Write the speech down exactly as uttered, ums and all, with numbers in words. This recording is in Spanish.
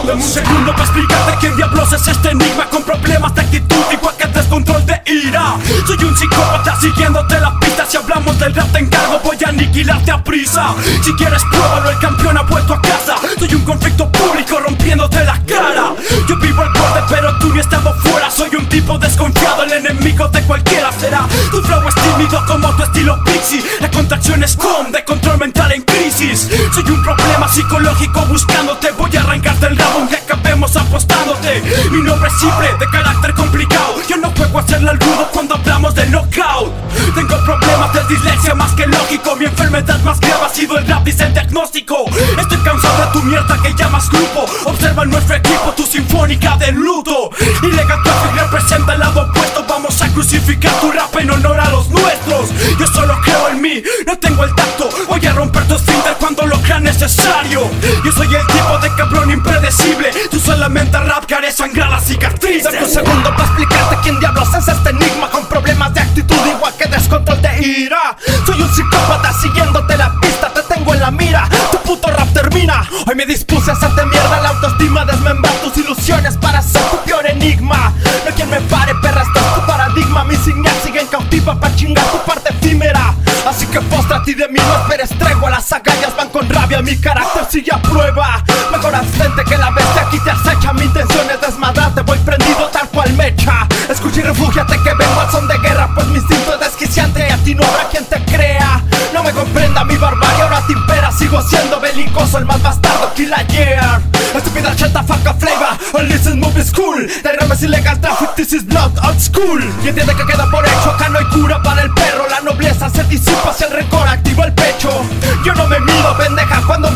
Dame un segundo para explicarte quién diablos es este enigma, con problemas de actitud igual que descontrol de ira. Soy un psicópata siguiéndote la pista. Si hablamos del rap te encargo, voy a aniquilarte a prisa. Si quieres pruébalo, el campeón ha vuelto a casa. Soy un conflicto público rompiéndote la cara. Yo vivo al borde pero tú ni estando fuera. Soy un tipo desconfiado, el enemigo de cualquiera será. Tu flow es tímido como tu estilo pixie. La contracción es com, de control mental en crisis. Soy un problema psicológico buscándote. Voy a arrancarte el rabo aunque acabemos apostándote. Mi nombre es simple, de carácter complicado. Yo no juego a hacerle al rudo cuando hablamos de knockout. Tengo problemas de dislexia más que lógico. Mi enfermedad más grave ha sido el rap, dice el diagnóstico. Estoy cansado de tu mierda que llamas grupo. Observa nuestro equipo, tu sinfónica de luto. Ilegal Traffic representa el lado opuesto. Vamos a crucificar tu rap en honor a los nuestros. Yo solo creo en mí, no tengo el tacto. Voy a romper tu esfínter cuando lo crea necesario. Yo soy el tipo de cabrón impredecible. Tú solamente rap que haré sangrar las cicatrices. Dame un segundo para explicarte quién diablos es este enigma, con problemas de actitud igual que descontrol de ira. Soy un psicópata siguiéndote la pista, te tengo en la mira. Tu puto rap termina. Hoy me dispuse a hacerte mierda la autoestima, desmembrar tus ilusiones para ser tu peor enigma. No hay quien me pare, perra, esto es tu paradigma. Mis insignias siguen cautiva para chingar tu parte efímera. Así que póstrate y de mí no esperes tregua. Las agallas van con rabia, mi carácter sigue a prueba. Mejor abstente que la bestia aquí te acecha. Mi intención es desmadrarte, voy prendido tal cual mecha. Escucha y refúgiate que vengo al son de guerra, pues mi instinto es desquiciante y a ti no habrá quien te crea. No me comprenda mi barbarie, ahora te impera. Sigo siendo belicoso, el más bastardo, kill a year. Estúpida cheta, fuck a flavor, all this is movie school. De rap es ilegal traffic, this is not old school. Y entiende que queda por hecho, acá no hay cura para el perro. La nobleza se disipa si el rencor activa el pecho. Yo no me mido, pendeja, cuando